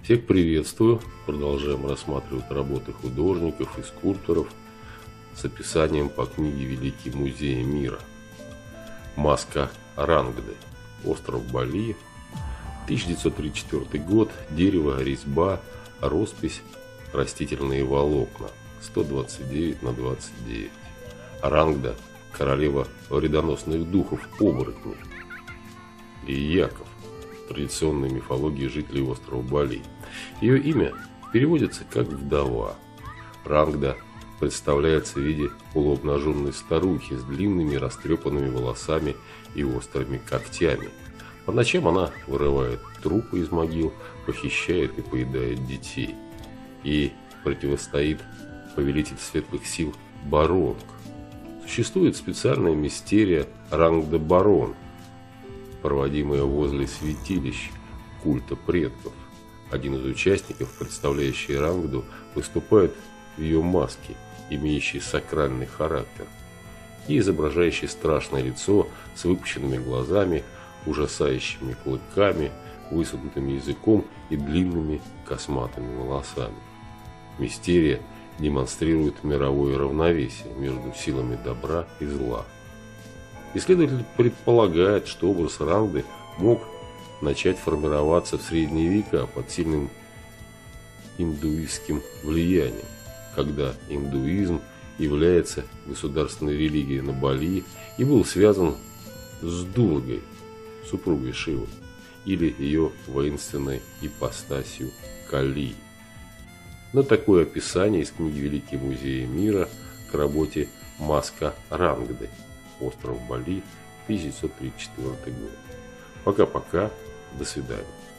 Всех приветствую! Продолжаем рассматривать работы художников и скульпторов с описанием по книге «Великие музеи мира». Маска Рангды. Остров Бали. 1934 год. Дерево, резьба, роспись, растительные волокна. 129 на 29. Рангда – королева вредоносных духов оборотней. И Яков. Традиционной мифологии жителей острова Бали. Ее имя переводится как «вдова». Рангда представляется в виде полуобнаженной старухи с длинными растрепанными волосами и острыми когтями. По ночам она вырывает трупы из могил, похищает и поедает детей. Ей противостоит повелитель светлых сил Боронг. Существует специальная мистерия Рангда-Борон, проводимая возле святилищ культа предков. Один из участников, представляющий Рангду, выступает в ее маске, имеющей сакральный характер, и изображающий страшное лицо с выпущенными глазами, ужасающими клыками, высунутым языком и длинными косматыми волосами. Мистерия демонстрирует мировое равновесие между силами добра и зла. Исследователь предполагает, что образ Рангды мог начать формироваться в средние века под сильным индуистским влиянием, когда индуизм является государственной религией на Бали и был связан с Дургой, супругой Шивы, или ее воинственной ипостасью Кали. Но такое описание из книги «Великие музеи мира» к работе «Маска Рангды. Остров Бали», 1934 год. Пока-пока. До свидания.